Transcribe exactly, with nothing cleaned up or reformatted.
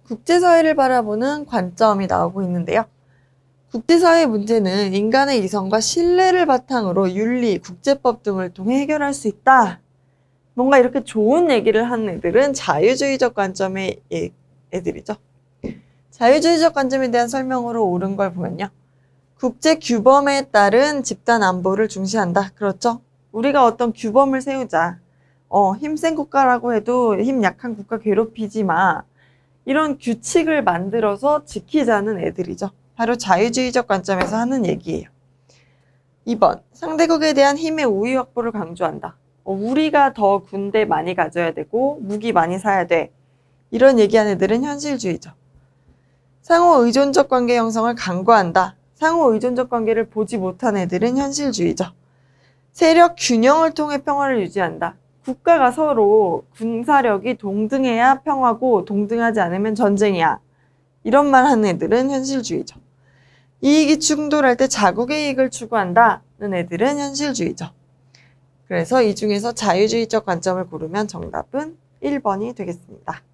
국제사회를 바라보는 관점이 나오고 있는데요. 국제사회 문제는 인간의 이성과 신뢰를 바탕으로 윤리, 국제법 등을 통해 해결할 수 있다. 뭔가 이렇게 좋은 얘기를 하는 애들은 자유주의적 관점의 애들이죠. 자유주의적 관점에 대한 설명으로 옳은 걸 보면요. 국제 규범에 따른 집단 안보를 중시한다. 그렇죠? 우리가 어떤 규범을 세우자. 어, 힘센 국가라고 해도 힘 약한 국가 괴롭히지 마. 이런 규칙을 만들어서 지키자는 애들이죠. 바로 자유주의적 관점에서 하는 얘기예요. 이 번, 상대국에 대한 힘의 우위 확보를 강조한다. 어, 우리가 더 군대 많이 가져야 되고 무기 많이 사야 돼. 이런 얘기하는 애들은 현실주의죠. 상호 의존적 관계 형성을 강구한다. 상호 의존적 관계를 보지 못한 애들은 현실주의죠. 세력 균형을 통해 평화를 유지한다. 국가가 서로 군사력이 동등해야 평화고 동등하지 않으면 전쟁이야. 이런 말 하는 애들은 현실주의죠. 이익이 충돌할 때 자국의 이익을 추구한다는 애들은 현실주의죠. 그래서 이 중에서 자유주의적 관점을 고르면 정답은 일 번이 되겠습니다.